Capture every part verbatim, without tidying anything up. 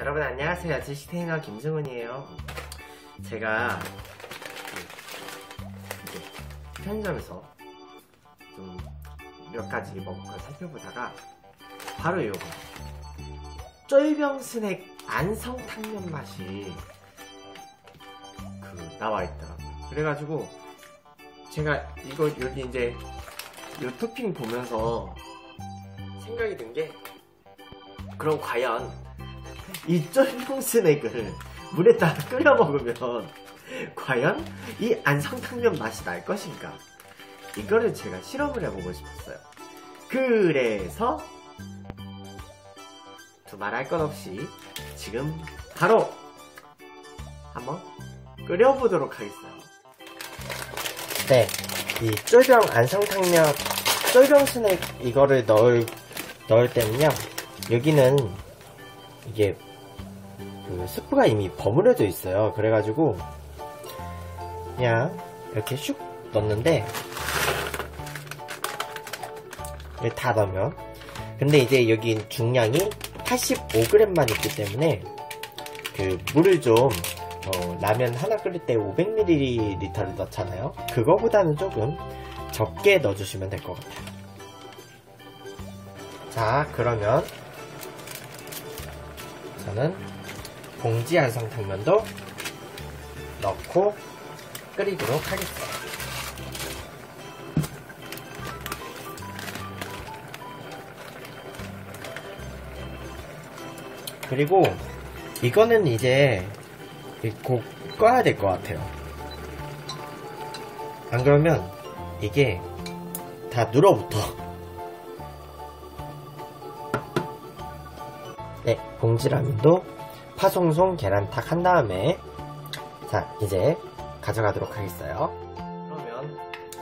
여러분 안녕하세요. 지식테이너 김승훈이에요. 제가 이제 편의점에서 좀 몇 가지 먹을 걸 살펴보다가 바로 이거 쫄병 스낵 안성탕면 맛이 그 나와 있더라고요. 그래가지고 제가 이거 여기 이제 이 토핑 보면서 생각이 든 게, 그럼 과연 이 쫄병 스낵을 물에다가 끓여 먹으면 과연 이 안성탕면 맛이 날 것인가, 이거를 제가 실험을 해보고 싶었어요. 그래서 두말할 것 없이 지금 바로 한번 끓여보도록 하겠어요. 네, 이 쫄병 안성탕면 쫄병 스낵 이거를 넣을 넣을 때는요, 여기는 이게 그 스프가 이미 버무려져 있어요. 그래가지고 그냥 이렇게 슉 넣는데, 다 넣으면, 근데 이제 여기 중량이 팔십오 그램만 있기 때문에 그 물을 좀 어, 라면 하나 끓일 때 오백 밀리리터를 넣잖아요. 그거보다는 조금 적게 넣어주시면 될 것 같아요. 자, 그러면 저는 봉지 안성탕면도 넣고 끓이도록 하겠습니다. 그리고 이거는 이제 곧 꺼야 될 것 같아요. 안 그러면 이게 다 눌어붙어. 네, 봉지라면도 파송송 계란탁 한 다음에, 자, 이제 가져가도록 하겠어요. 그러면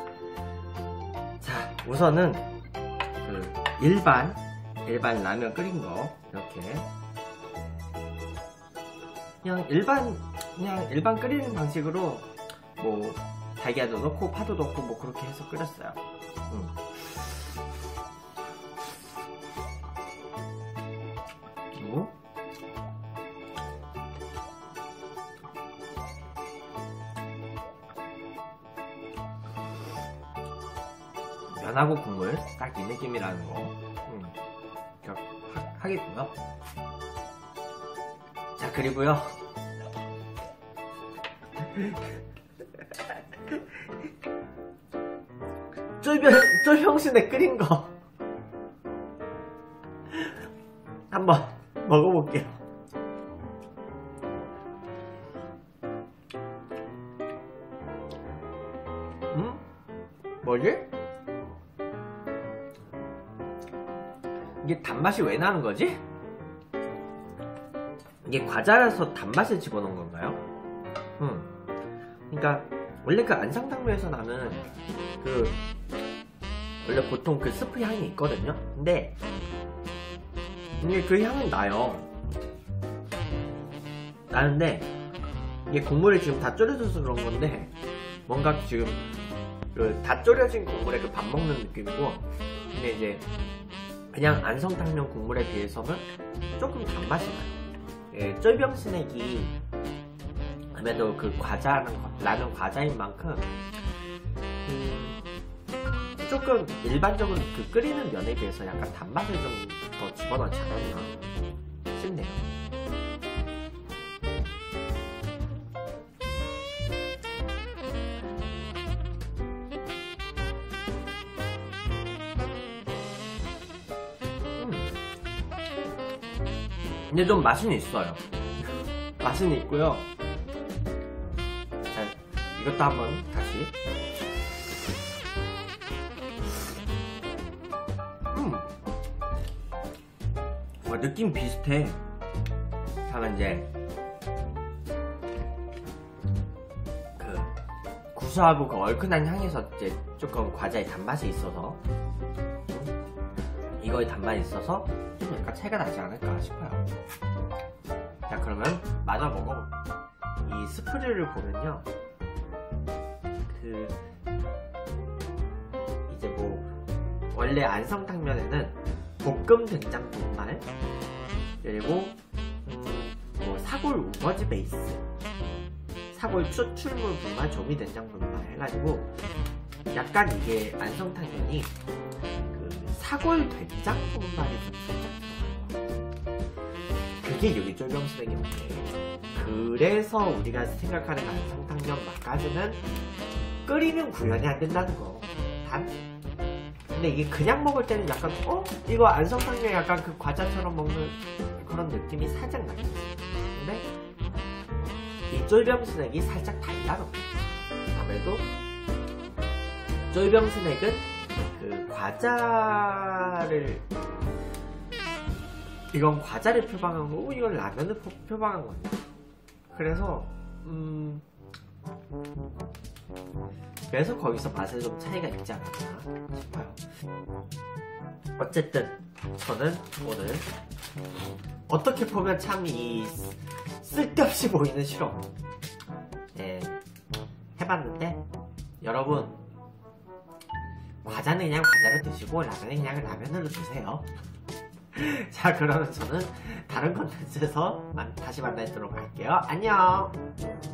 자, 우선은 그 일반 일반 라면 끓인 거 이렇게 그냥 일반 그냥 일반 끓이는 방식으로 뭐 달걀도 넣고 파도 넣고 뭐 그렇게 해서 끓였어요. 음. 그리고 면하고 국물 딱 이 느낌이라는 거 음. 하, 하겠고요. 자, 그리고요 쫄병, 쫄병 스낵 끓인 거 한번 먹어볼게요. 음? 뭐지? 이게 단맛이 왜 나는 거지? 이게 과자라서 단맛을 집어넣은 건가요? 음. 그러니까 원래 그 안성탕면에서 나는 그 원래 보통 그 스프 향이 있거든요. 근데 이게 그 향은 나요. 나는데 이게 국물이 지금 다 졸여져서 그런 건데, 뭔가 지금 그 다 졸여진 국물에 그 밥 먹는 느낌이고, 근데 이제 그냥 안성탕면 국물에 비해서는 조금 단맛이 나요. 예, 쫄병 스낵이 아무래도 그 과자라는 라면 과자인 만큼 음, 조금 일반적으로 그 끓이는 면에 비해서 약간 단맛을 좀 더 집어넣지 않았나 싶네요. 음. 근데 좀 맛은 있어요. 맛은 있고요. 자, 이것도 한번 다시. 음, 와, 느낌 비슷해. 다만 이제 그 구수하고 그 얼큰한 향에서 이제 조금 과자의 단맛이 있어서, 이거의 단맛이 있어서 좀 약간 차이가 나지 않을까 싶어요. 자, 그러면 마저 먹어볼게요. 이 스프를 보면요, 그 이제 뭐 원래 안성탕면에는 볶음 된장 분말, 그리고 음, 사골 우거지 베이스, 사골 추출물 분말, 조미 된장 분말 해가지고 약간 이게 안성탕면이 그 사골 된장 분말이 좀 살짝 들어가요. 그게 여기 쫄병스낵인데, 그래서 우리가 생각하는 안성탕면 맛까지는 끓이면 구현이 안 된다는 거. 단. 근데 이게 그냥 먹을 때는 약간 어? 이거 안성탕면 약간 그 과자처럼 먹는 그런 느낌이 살짝 나겠지. 근데 이 쫄병스낵이 살짝 달라요. 아무래도 쫄병스낵은 그 과자를, 이건 과자를 표방한 거고 이건 라면을 표, 표방한 거예요. 그래서 음 그래서 거기서 맛에 좀 차이가 있지 않았나 싶어요. 어쨌든 저는 오늘 어떻게 보면 참 이 쓸데없이 보이는 실험, 예, 해봤는데, 여러분 과자는 그냥 과자를 드시고 라면은 그냥 라면으로 드세요. 자, 그러면 저는 다른 컨텐츠에서 다시 만나도록 할게요. 안녕.